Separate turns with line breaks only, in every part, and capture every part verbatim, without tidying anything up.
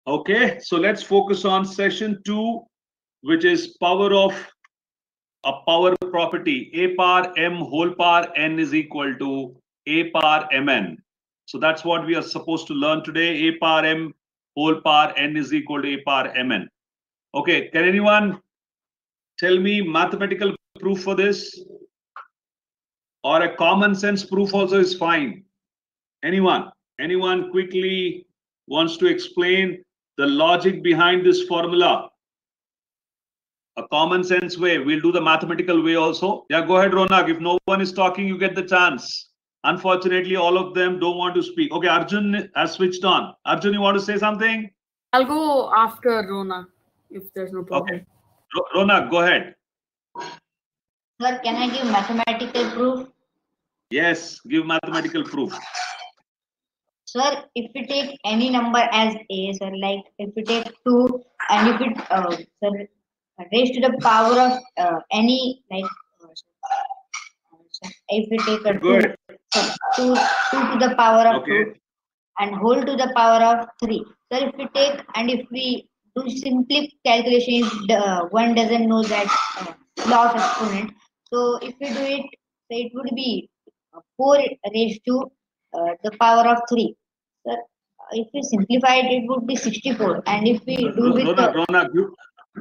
Okay, so let's focus on session two, which is power of a power property. A power m whole power n is equal to A power mn. So that's what we are supposed to learn today. A power m whole power n is equal to A power mn. Okay, can anyone tell me mathematical proof for this? Or a common sense proof also is fine. Anyone? Anyone quickly wants to explain the logic behind this formula? A common sense way. We'll do the mathematical way also. Yeah, go ahead, Ronak. If no one is talking, you get the chance. Unfortunately, all of them don't want to speak. Okay, Arjun has switched on. Arjun, you want to say something?
I'll go after Ronak, if there's no problem.
Okay. Ronak, go ahead.
Sir, can I give mathematical proof?
Yes, give mathematical proof.
Sir, if we take any number as a, sir, like if we take two and if it, uh, sir, raised to the power of uh, any, like, uh, if we take a two, sir, two, two to the power of
okay.
two and whole to the power of three. Sir, if we take and if we do simply calculation, the one doesn't know that uh, law of exponent. So if we do it, so it would be four raised to uh, the power of three. Sir, if we simplify it, it would be sixty-four. And if we do with
Ronak,
the,
Ronak, you,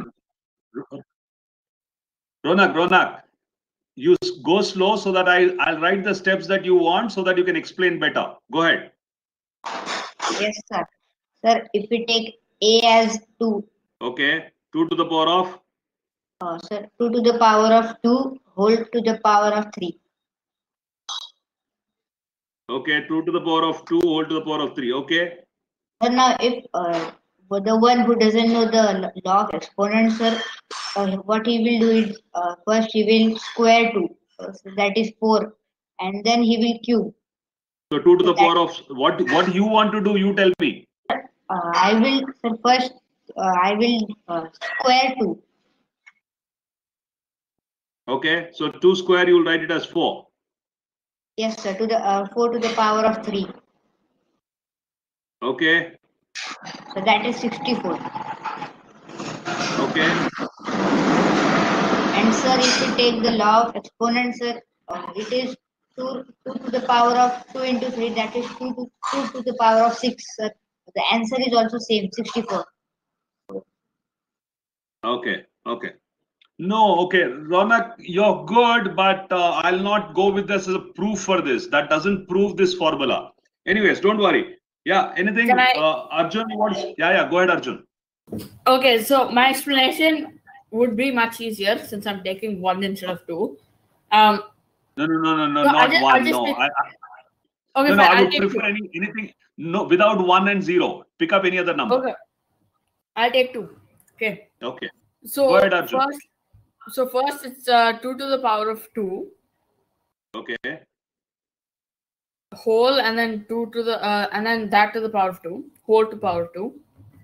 Ronak, Ronak, you go slow so that I, I'll write the steps that you want so that you can explain better. Go ahead.
Yes, sir. Sir, if we take a as two.
Okay, two to the power of?
Uh, sir, two to the power of two whole to the power of three.
Okay, two to the power of two whole to the power of three. Okay.
Sir, now if uh, the one who doesn't know the law of exponents, sir, uh, what he will do is uh, first he will square two, uh, so that is four, and then he will cube.
So two to the power of what? What you want to do? You tell me.
Uh, I will, sir, first uh, I will uh, square two.
Okay, so two square you will write it as four.
Yes, sir, to the uh, four to the power of three.
Okay.
So that is sixty-four.
Okay.
And sir, if we take the law of exponents, sir, uh, it is two, two to the power of two into three, that is two to, two to the power of six, sir. The answer is also same, sixty-four.
Okay, okay. No, okay. Ronak, you're good, but uh, I'll not go with this as a proof for this. That doesn't prove this formula. Anyways, don't worry. Yeah, anything?
Can I...
uh, Arjun, what's... Yeah, yeah, go ahead, Arjun.
Okay, so my explanation would be much easier since I'm taking one instead of two. Um,
no, no, no, no, no,
so
not
just,
one.
no.
No, I, I,
okay,
no, no,
fine,
I
I'll
would prefer
two.
any, anything. No, without one and zero. Pick up any other number.
Okay, I'll take two. Okay.
Okay.
So
go ahead, Arjun.
First, so first it's uh, two to the power of two.
Okay.
Whole and then two to the uh, and then that to the power of two. Whole to power of two.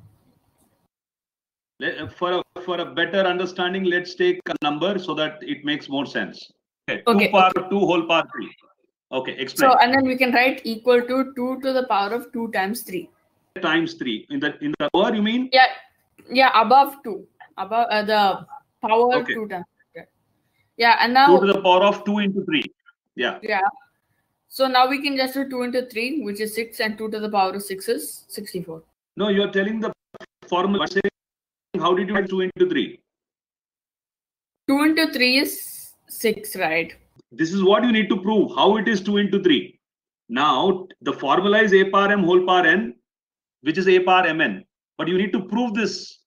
For a, for a better understanding, let's take a number so that it makes more sense. Okay.
Okay,
two power
okay.
two whole power three. Okay, explain.
So and then we can write equal to two to the power of two times three.
Times three in the in the power you mean?
Yeah, yeah, above two, above uh, the power
okay.
two times. Okay. Yeah, and now
two to the power of two into three. Yeah.
Yeah. So now we can just do two into three, which is six, and two to the power of six is sixty-four.
No, you're telling the formula. How did you write two into three?
two into three is six, right?
This is what you need to prove, how it is two into three. Now, the formula is A power m whole power n, which is A power mn. But you need to prove this.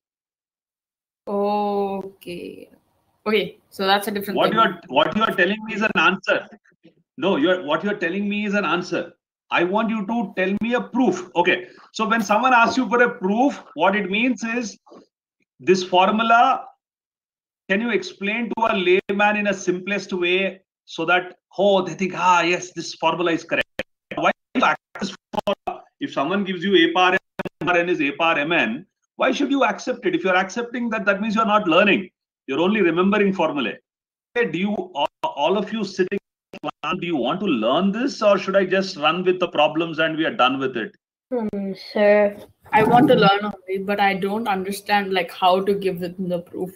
Okay. Okay, so that's a different
what
thing.
You are, what you are telling me is an answer. No, you're what you're telling me is an answer. I want you to tell me a proof. Okay. So when someone asks you for a proof, what it means is this formula, can you explain to a layman in a simplest way so that, oh, they think, ah, yes, this formula is correct. Why do you accept this formula? If someone gives you A power n is A power mn, why should you accept it? If you're accepting that, that means you're not learning. You're only remembering formulae. Do you, all of you sitting, do you want to learn this or should I just run with the problems and we are done with it?
Um, sir,
I want to learn only, but I don't understand like how to give it the proof.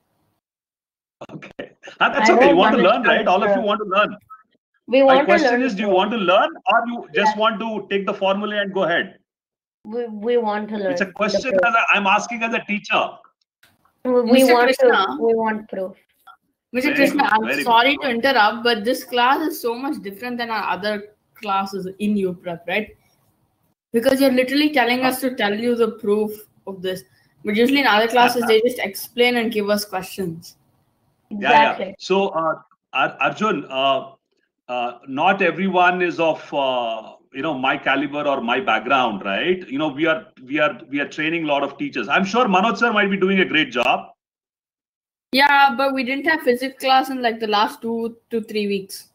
Okay, ah, that's
I
okay. You
don't
want to learn,
understand,
right? All of you
sir.
want to learn.
We
My
want to
question
learn.
is, do you
sir.
want to learn or you just
Yes.
want to take the formula and go ahead?
We, we want to learn.
It's a
the
question
proof.
as a, I'm asking as a teacher.
We, we
Mister
want
Krishna,
to. We want proof.
Mister
Very
Krishna,
good,
I'm
very
sorry
good.
to interrupt, but this class is so much different than our other classes in U Prep, right? Because you're literally telling us to tell you the proof of this. But usually in other classes, they just explain and give us questions.
Exactly.
Yeah, yeah. So, uh, Ar- Arjun, uh, uh, not everyone is of uh, you know my caliber or my background, right? You know, we are we are we are training a lot of teachers. I'm sure Manoj sir might be doing a great job.
Yeah, but we didn't have physics class in like the last two to three weeks.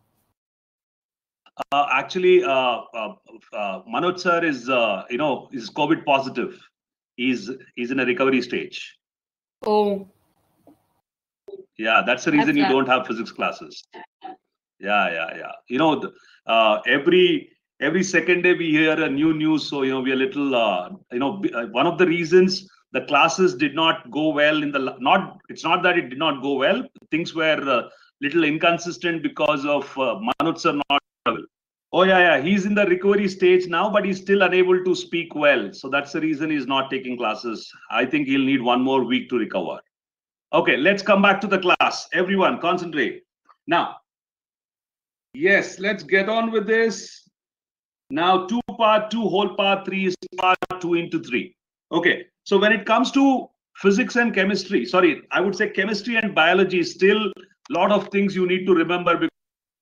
Uh, actually, uh, uh, uh, Manoj sir is uh, you know is COVID positive. He's he's in a recovery stage.
Oh,
Yeah, that's the reason
That's
you
sad.
don't have physics classes. Yeah, yeah, yeah. You know, th- uh, every every second day we hear a new news. So you know, we are little. Uh, you know, b- uh, one of the reasons the classes did not go well in the la- not. It's not that it did not go well. Things were uh, little inconsistent because of uh, Manoj sir not well. Oh yeah, yeah. He's in the recovery stage now, but he's still unable to speak well. So that's the reason he's not taking classes. I think he'll need one more week to recover. Okay, let's come back to the class. Everyone, concentrate. Now, yes, let's get on with this. Now, two part two whole part three is part two into three. Okay, so when it comes to physics and chemistry, sorry, I would say chemistry and biology, still a lot of things you need to remember because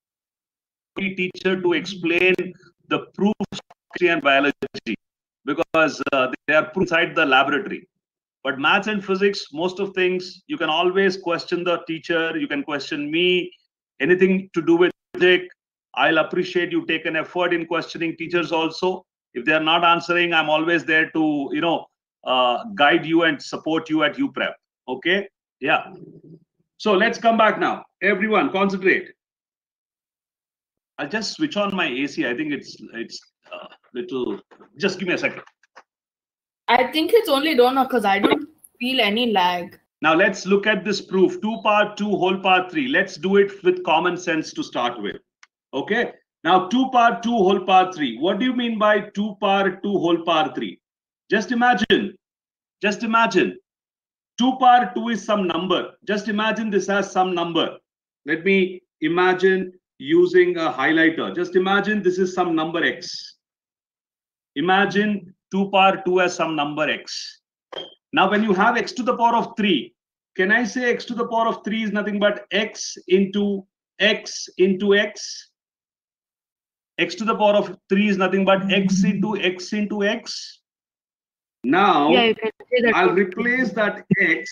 teacher to explain the proofs of chemistry and biology because uh, they are inside the laboratory. But maths and physics, most of things, you can always question the teacher. You can question me, anything to do with physics. I'll appreciate you take an effort in questioning teachers also. If they're not answering, I'm always there to, you know, uh, guide you and support you at U Prep. Okay? Yeah. So let's come back now. Everyone, concentrate. I'll just switch on my A C. I think it's it's uh, little. Just give me a second.
I think it's only Donna because I don't feel any lag.
Now let's look at this proof. two part two whole part three. Let's do it with common sense to start with. Okay. Now two part two whole part three. What do you mean by two part two whole part three? Just imagine. Just imagine. two part two is some number. Just imagine this as some number. Let me imagine using a highlighter. Just imagine this is some number x. Imagine two power two as some number x. Now, when you have x to the power of three, can I say x to the power of three is nothing but x into x into x? X to the power of three is nothing but x into x into x. Now,
Yeah, you can say that.
I'll replace that x.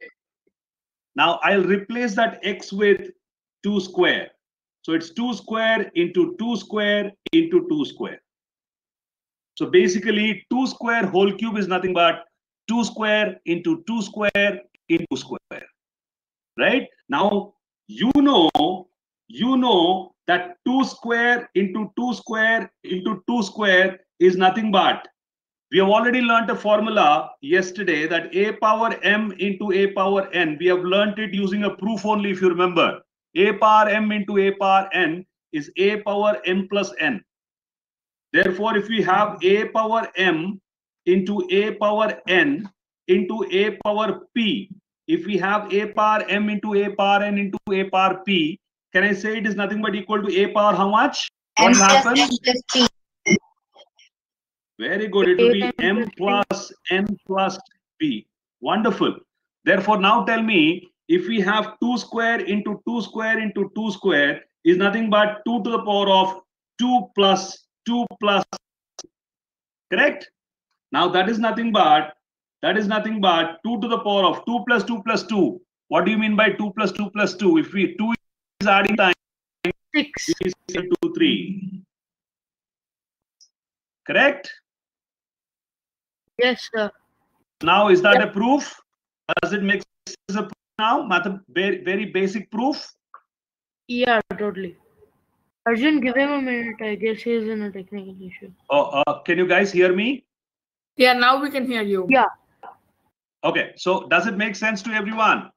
Now, I'll replace that x with two square. So it's two square into two square into two square. So basically, two square whole cube is nothing but two square into two square into square. Right? Now, you know, you know that two square into two square into two square is nothing but, we have already learned a formula yesterday that a power m into a power n. We have learned it using a proof only, if you remember. A power m into a power n is a power m plus n. Therefore, if we have a power m into a power n into a power p, if we have a power m into a power n into a power p, can I say it is nothing but equal to a power how much? What
M
will
plus
happen?
N plus P.
Very good. It will be m plus n plus p. Wonderful. Therefore, now tell me, if we have two square into two square into two square is nothing but two to the power of two plus two plus. Correct? Now that is nothing but, that is nothing but two to the power of two plus two plus two. What do you mean by two plus two plus two? If we two is adding time,
Six.
is equal to three. Correct?
Yes, sir.
Now, is that a proof? Does it make sense as a proof now? Math, very, very basic proof.
Yeah, totally. Arjun, give him a minute. I guess he's in a technical issue.
Oh, uh, can you guys hear me?
Yeah, now we can hear you.
Yeah.
Okay, so does it make sense to everyone?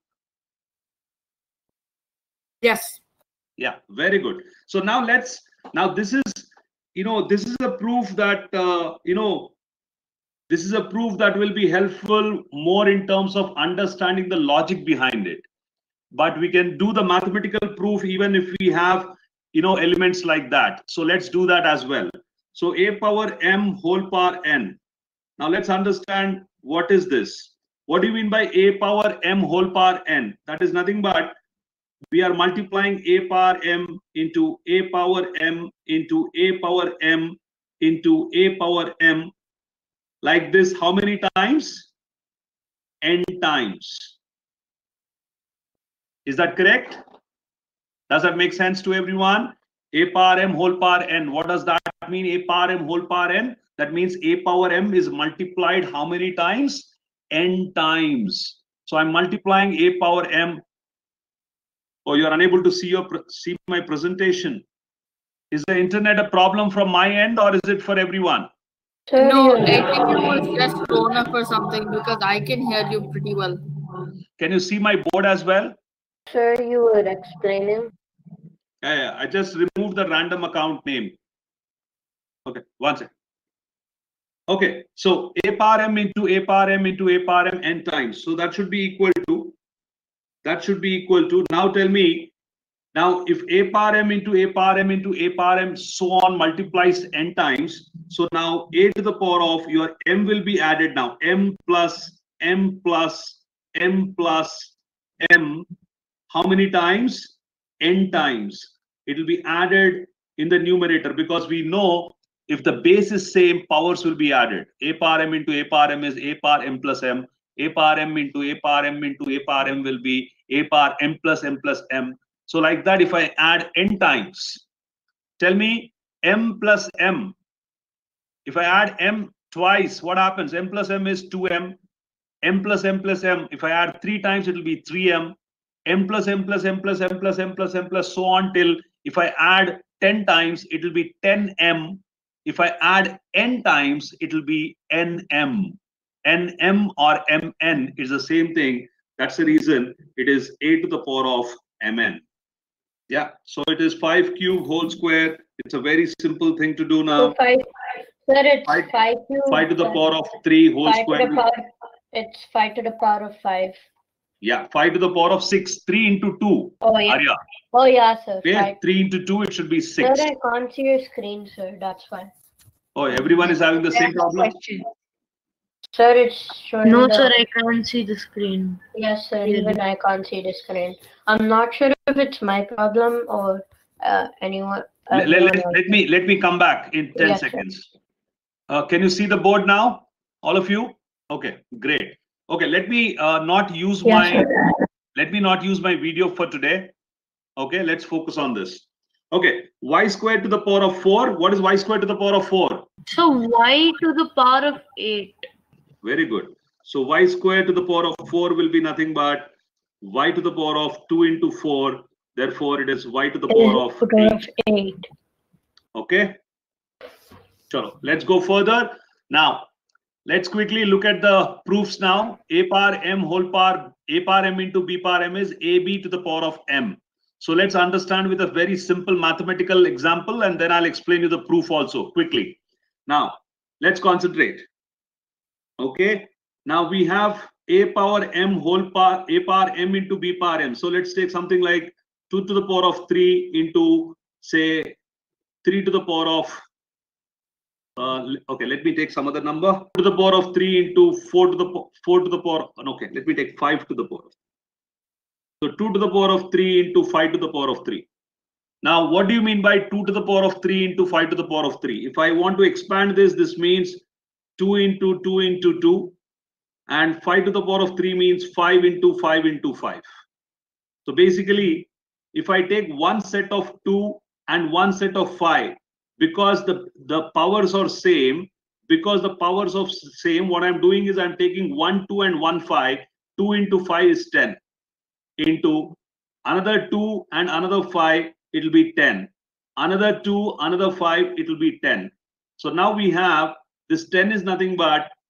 Yes.
Yeah, very good. So now let's, now this is, you know, this is a proof that, uh, you know, this is a proof that will be helpful more in terms of understanding the logic behind it. But we can do the mathematical proof even if we have, you know, elements like that. So let's do that as well. So a power m whole power n. Now let's understand what is this. What do you mean by a power m whole power n? That is nothing but we are multiplying a power m into a power m into a power m into a power m like this. How many times? N times. Is that correct? Does that make sense to everyone? A power m whole power n. What does that mean? A power m whole power n. That means a power m is multiplied how many times? N times. So I'm multiplying a power m. Oh, you are unable to see your see my presentation. Is the internet a problem from my end or is it for everyone?
Sir,
No,
you-
I think it was just thrown up or something because I can hear you pretty well.
Can you see my board as well?
Sir, you were explaining.
Yeah, yeah, I just removed the random account name. Okay, one second. Okay, so a power m into a power m into a power m n times. So that should be equal to, that should be equal to, now tell me, now if a power m into a power m into a power m so on multiplies n times, so now a to the power of your m will be added now, m plus m plus m plus m, how many times? N times. It will be added in the numerator because we know if the base is same, powers will be added. A power m into a power m is a power m plus m. A power m into a power m into a power m will be a power m plus m plus m. So like that, if I add n times, tell me m plus m. If I add m twice, what happens? M plus m is two m. M plus m plus m. If I add three times, it will be three m. M plus m plus m plus m plus m plus m plus so on till if I add ten times, it will be ten m. If I add n times, it will be nm. Nm or mn is the same thing. That's the reason it is a to the power of mn. Yeah, so it is five cube whole square. It's a very simple thing to do now.
So five, sir, it's
Five-
five cube.
five to the
uh,
power of three whole
five to
square.
the power. It's five to the power of five.
Yeah, five to the power of six. three into two.
Oh yeah.
Arya.
Oh yeah, sir.
Okay,
Five.
three into two, it should be
Sir,
six.
I can't see your screen, sir. That's why.
Oh, everyone is having the
I
same
have a
problem?
question.
Sir, it's showing.
No,
the-
sir, I can't see the screen.
Yes, sir.
Really?
Even I can't see the screen. I'm not sure if it's my problem or uh, anyone.
Let, let,
everyone
let,
else.
let me let me come back in ten
Yes, sir.
seconds. Uh, can you see the board now? All of you? Okay, great. Okay, let me uh, not use
Yes,
my
sir.
let me not use my video for today. Okay, let's focus on this. Okay, y squared to the power of four. What is y squared to the power of four?
So y to the power of eight.
Very good. So y squared to the power of four will be nothing but y to the power of two into four. Therefore, it is y to the power of
Power of
eight.
eight.
Okay. Chalo, let's go further. Now, let's quickly look at the proofs now. A power m whole power, a power m into b power m is ab to the power of m. So let's understand with a very simple mathematical example, and then I'll explain you the proof also quickly. Now, let's concentrate. Okay. Now we have a power m whole power, a power m into b power m. So let's take something like two to the power of three into, say, three to the power of Uh, okay, let me take some other number. To the power of three into four to the po- four to the power. Okay, let me take five to the power. So two to the power of three into five to the power of three. Now, what do you mean by two to the power of three into five to the power of three? If I want to expand this, this means two into two into two, and five to the power of three means five into five into five. So basically, if I take one set of two and one set of five, because the, the powers are same, because the powers of same, what I'm doing is I'm taking one, two and one, five. two into five is ten. Into another two and another five, it will be ten. Another two, another five, it will be ten. So now we have this ten is nothing but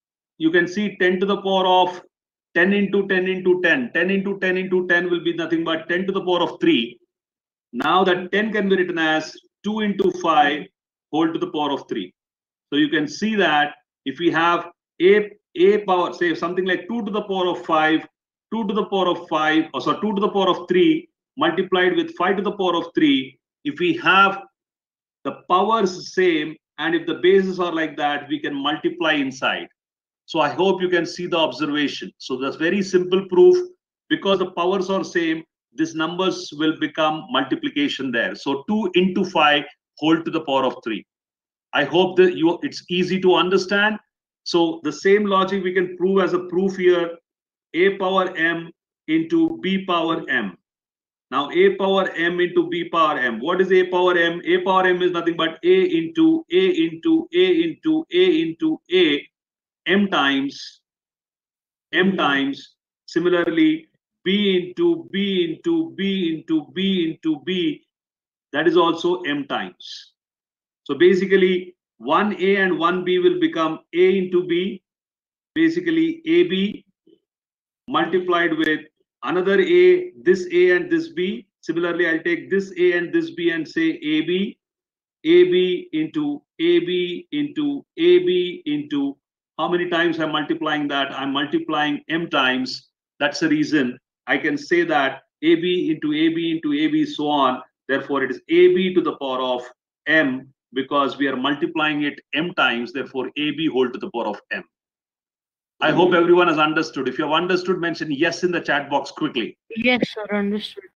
you can see ten to the power of ten into ten into ten. ten into ten into ten will be nothing but ten to the power of three. Now that ten can be written as two into five whole to the power of three. So you can see that if we have a, a power, say something like two to the power of five, two to the power of five, or so two to the power of three multiplied with five to the power of three, if we have the powers same and if the bases are like that, we can multiply inside. So I hope you can see the observation. So that's very simple proof. Because the powers are same, these numbers will become multiplication there. So two into five whole to the power of three. I hope that you it's easy to understand. So the same logic we can prove as a proof here. A power m into b power m. Now a power m into b power m. What is a power m? A power m is nothing but a into a into a into a into a m times m times. Similarly, b into b into b into b into b, that is also m times. So basically one a and one b will become a into b, basically ab multiplied with another a, this a and this b. Similarly, I'll take this a and this b and say ab, ab into ab into ab into, how many times I'm multiplying that? I'm multiplying m times. That's the reason I can say that ab into ab into ab, so on. Therefore, it is ab to the power of m, because we are multiplying it m times. Therefore, ab whole to the power of m. I hope everyone has understood. If you have understood, mention yes in the chat box quickly.
Yes, sir, understood.